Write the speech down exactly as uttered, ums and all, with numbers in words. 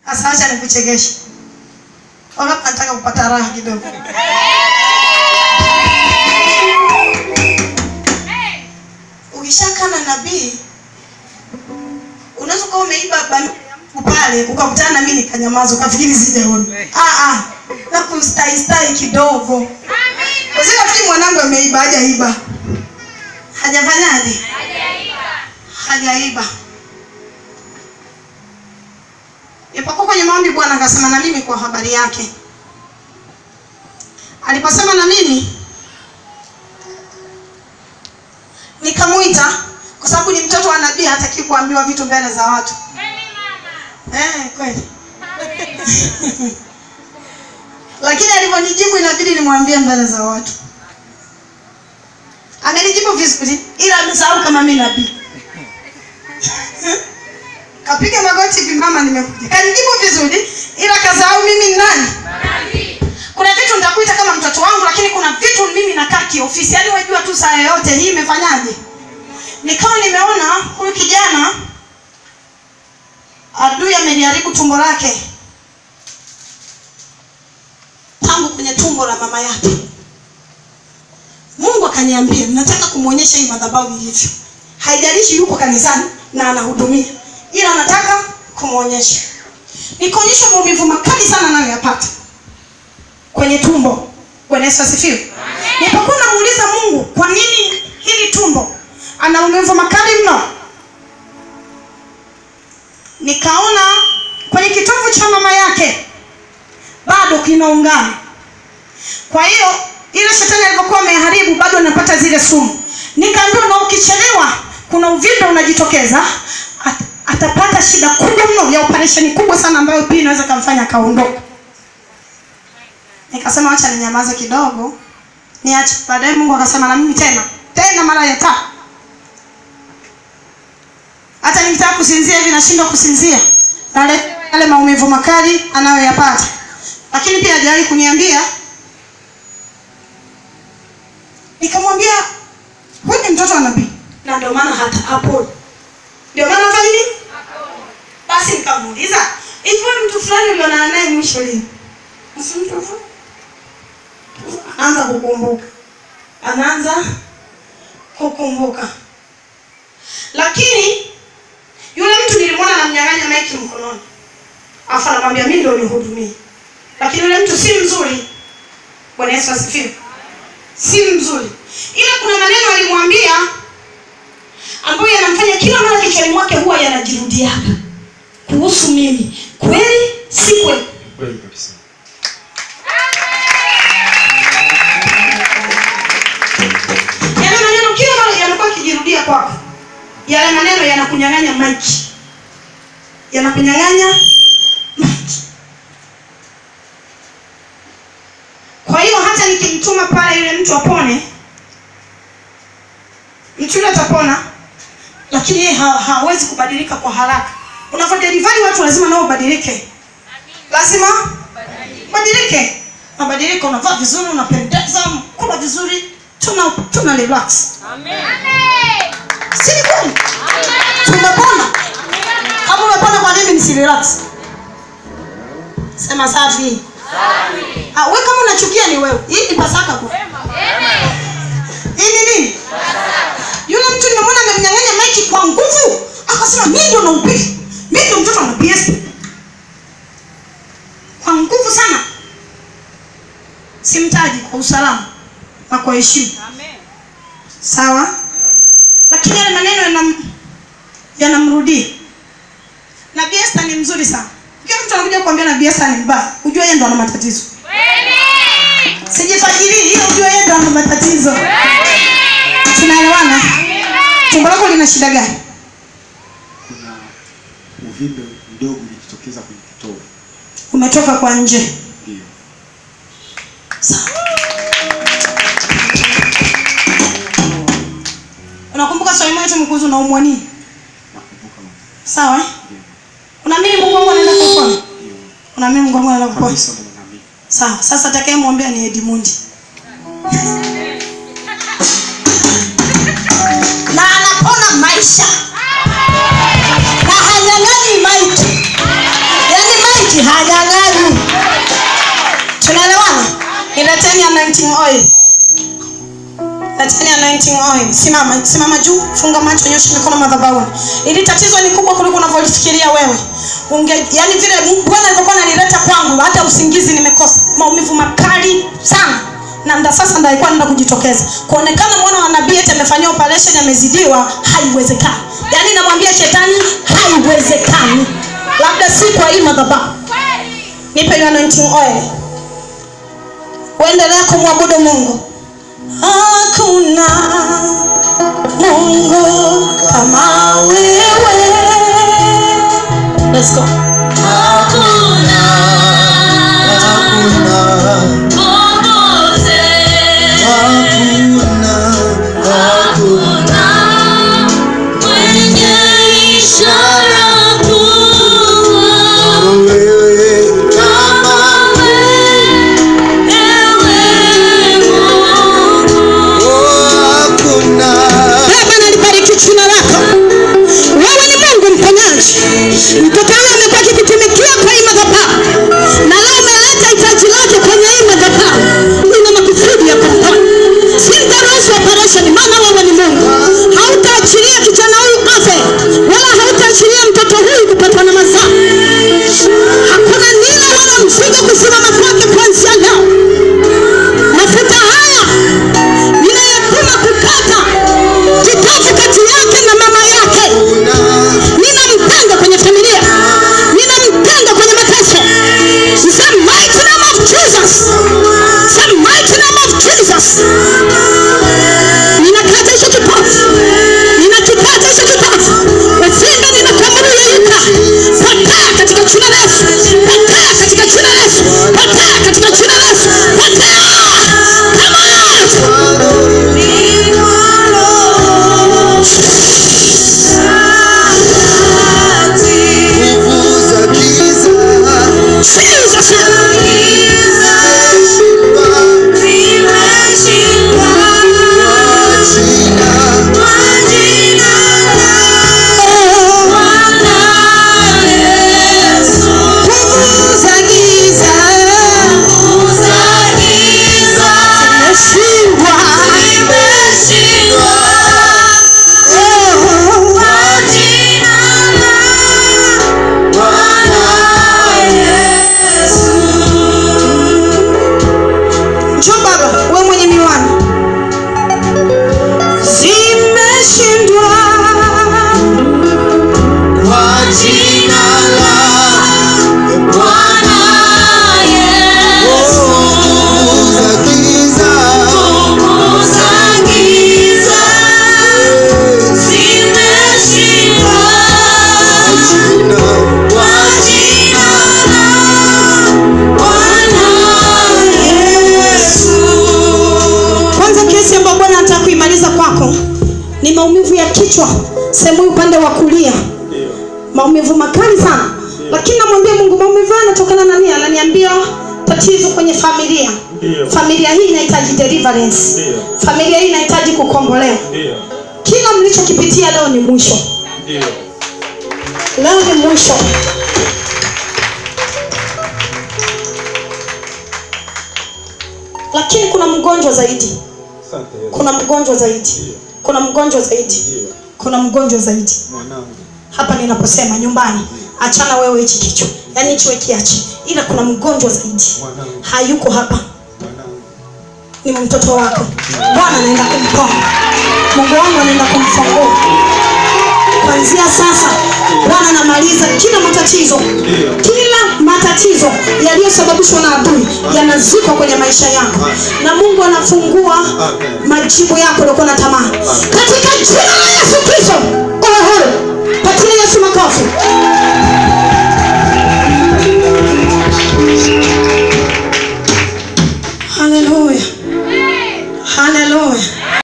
Asa acha nikuchekeshe. Wakati nataka kupata raha kidogo. Ukishaka na nabii unaweza kuwa umeiba bamia pale ukakutana na mimi nikanyamaza ukafikiri sijaona. Ah ah. Na kustai stai kidogo. Amen. Usika fikiri mwanangu ameiba hajaiba. Hajafanyaje? Hajaiba. Hajaiba. Ipokuwa kwenye maombi Bwana akasema na mimi kwa habari yake. Aliposema na mimi nikamuita kwa sababu ni mtoto wa nabii, hataki kuambiwa vitu mbele za watu. Eh, kweli. Lakini aliponijibu inabidi nimwambie mbele za watu. Amenijibu vizuri ila amesahau kama mimi nabii. Kapiga magoti hivi, mama nimekuja. Kanijibu vizuri ila kasahau mimi ni nani? Nabii. Kuna vitu nitakuita kama mtoto wangu, lakini kuna vitu mimi nakaa kiofisi. Yaani wajua tu saa yote hii imefanyaje? Nikawa nimeona huyu kijana adui ameniharibu tumbo lake. Tangu kwenye tumbo la mama yake. Mungu akaniambia, nataka kumuonyesha hii madhabahu ilivyo. Haijalishi yuko kanisani na anahudumia, ila nataka kumuonyesha. Nikaonyesha maumivu makali sana anayoyapata kwenye tumbo. Bwana Yesu asifiwe. Nilipokuwa namuuliza Mungu, kwa nini hili tumbo ana maumivu makali mno? Nikaona kwenye kitovu cha mama yake bado kinaungana. Kwa hiyo ile shetani alipokuwa ameharibu bado anapata zile sumu. Nikaambiwa na ukichelewa kuna uvimbe unajitokeza, at, atapata shida kubwa mno ya operation kubwa sana ambayo pia inaweza kumfanya kaondoka. Nikasema acha ninyamaze kidogo, niache. Baadaye Mungu akasema na mimi tena, tena mara ya tatu. Hata nikitaka kusinzia hivi nashindwa kusinzia. Yale yale maumivu makali anayoyapata. Lakini pia hajawahi kuniambia. Nikamwambia wewe ni mtoto wa nabii. Na ndio maana hata hapo. Ndio maana fanya nini? Hapo. Basi nikamuuliza, hivi wewe mtu fulani uliona naye mwisho lini? Msimtu. Anaanza kukumbuka. Anaanza kukumbuka. Lakini yule mtu nilimwona anamnyang'anya maiki mkononi. Afa anamwambia mimi ndio nihudumie. Lakini yule mtu si mzuri. Bwana Yesu asifiwe. Si mzuri. Ila kuna maneno alimwambia ambayo yanamfanya kila mara kichwani mwake huwa yanajirudia kuhusu mimi. Kweli si kweli? Kweli kabisa. Yale maneno kila mara yanakuwa kijirudia kwako. Yale maneno yanakunyang'anya maiki. Yanakunyang'anya maiki. Kwa hiyo hata nikimtuma pale yule mtu apone, mtu yule atapona, lakini yeye ha, hawezi kubadilika kwa haraka. Unafadhili watu lazima nao badilike. Lazima badilike. Mabadiliko, unavaa vizuri, unapendeza, kula vizuri, tuna tuna relax. Amen. Si kweli? Tunapona. Kama unapona kwa nini msi relax? Sema safi. Safi. Ah, wewe kama unachukia ni wewe. Hii ni Pasaka kwa. Amen. Hii ni nini? Pasaka. Yule mtu nimemwona amemnyang'anya maiki kwa nguvu, akasema mimi ndio naupili. Mimi ndio mtoto wa P S. Kwa nguvu sana. Simtaji kwa usalama na kwa heshima. Amen. Sawa? Lakini yale maneno yanam yanamrudia. Nabii Esther ni mzuri sana. Kila mtu anakuja kuambia Nabii Esther ni mbaya, unajua yeye ndo ana matatizo. Kweli. Sijifadhili, hiyo unajua yeye ndo ana matatizo. Kweli. Tunaelewana? Tumbo lako lina shida gani? Kuna uvimbe mdogo ulijitokeza kwenye kitovu. Umetoka kwa nje. Ndio. Sawa. Unakumbuka swali moja mkuzu na umwa nini? Nakumbuka. Sawa? Ndio. Unaamini Mungu wangu anaenda kupona? Ndio. Unaamini Mungu wangu anaenda kupona? Kabisa naamini. Sawa, sasa atakayemwombea ni Edmundi. Na anapona maisha. Na hanyang'anyi maiki. Yaani maiki eti hanyang'anyi. Tunaelewana? Nileteni anointing oil. Leteni anointing oil. Simama, simama juu, funga macho, nyosha mikono madhabahuni. Ili tatizo ni kubwa kuliko unavyofikiria wewe. Unge, yani vile Bwana alivyokuwa analileta kwangu, hata usingizi nimekosa. Maumivu makali sana. Na nda sasa ndio alikuwa anaenda kujitokeza. Kuonekana mwana wa nabii eti amefanyia operation amezidiwa, haiwezekani. Yaani namwambia shetani haiwezekani. Labda si kwa hii madhabahu. Nipe hiyo anointing oil. Uendelea kumwabudu Mungu. Hakuna Mungu kama wewe. Let's go. Hakuna, hakuna, hakuna, hakuna mwenye ishara kubwa wewe kama wewe, ewe Mungu. Oh, hakuna. Baba nalibariki jina lako. Wewe ni Mungu mponyaji. Mtoto wangu amekuwa akikutumikia kwa hii madhabahu. Na leo umeleta hitaji lake kwenye hii madhabahu. Nina makusudi ya kumponya. Sintaruhusu operation, maana wewe ni Mungu. Hautaachilia kijana huyu afe, wala hautaachilia mtoto huyu kupatwa na mazao. Hakuna nila wala mzigo kusimama kwake kuanzia leo. Mafuta haya ninayapima kukata kitovu kati yake na mama yake. Ninampenda kwenye familia. Ninampenda kwenye mateso. The mighty name of Jesus. The mighty name of Jesus. Ninakata hicho kipofu. Ninakikata hicho kipofu. Usinga ninakuamuru yeyuka. Potea katika jina la Yesu. Potea katika jina la Yesu. Potea katika jina la Yesu. Potea. Come on. Nguvu za giza Jesus. Ni maumivu ya kichwa, sehemu upande wa kulia. Maumivu makali sana. Lakini namwambia Mungu, maumivu yanatokana na nini? Ananiambia tatizo kwenye familia. Familia hii inahitaji deliverance. Familia hii inahitaji kukombolewa. Kila mlichokipitia leo ni mwisho. Leo ni mwisho. Lakini kuna mgonjwa zaidi. Kuna mgonjwa zaidi. Kuna mgonjwa zaidi. Kuna mgonjwa zaidi. Hapa ninaposema nyumbani, achana wewe hichi kichwa. Yaani hicho kiache. Ila kuna mgonjwa zaidi. Hayuko hapa. Ni mtoto wako. Bwana anaenda kumponya. Mungu wangu anaenda kumfungua. Kuanzia sasa Bwana anamaliza kila matatizo. Kila matatizo yaliyosababishwa na adui yanazikwa kwenye maisha yako. Na Mungu anafungua majibu yako uliokuwa unatamani. Katika jina la Yesu Kristo. Patia Yesu makofi.